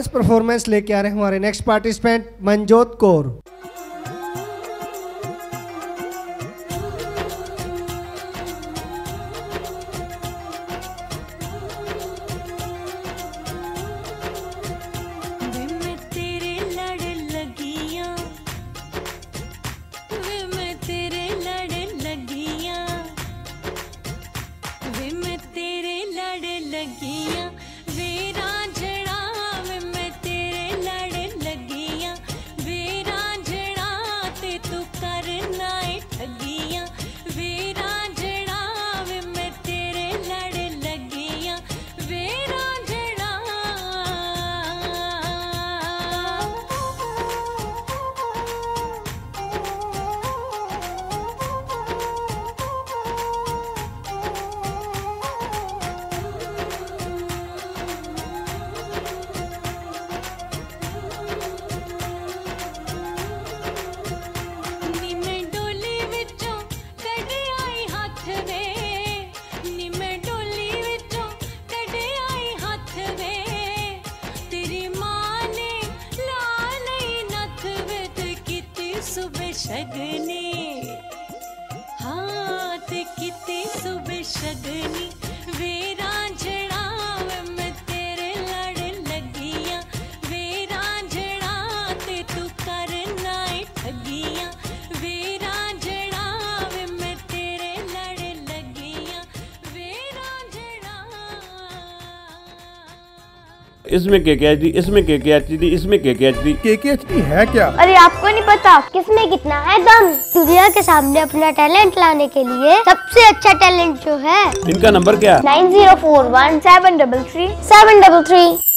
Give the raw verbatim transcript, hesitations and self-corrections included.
Dance performance लेके आ रहे हैं हमारे नेक्स्ट पार्टिसिपेंट मनजोत कौर। शगनी हाँ ते किते सुबह शगनी वेरा जड़ा मैं तेरे लड़ लगिया वेरा जड़ा ते तू करना ठगिया वेरा जड़ा मैं तेरे लड़ लगिया वेरा जड़ा। इसमें के के एच डी, इसमें के के एच डी, इसमें के के एच डी। के के एच डी है क्या? अरे आपको नहीं पता किसमें कितना है दम। दुनिया के सामने अपना टैलेंट लाने के लिए सबसे अच्छा टैलेंट जो है। इनका नंबर क्या? Nine zero four one seven double three seven double three.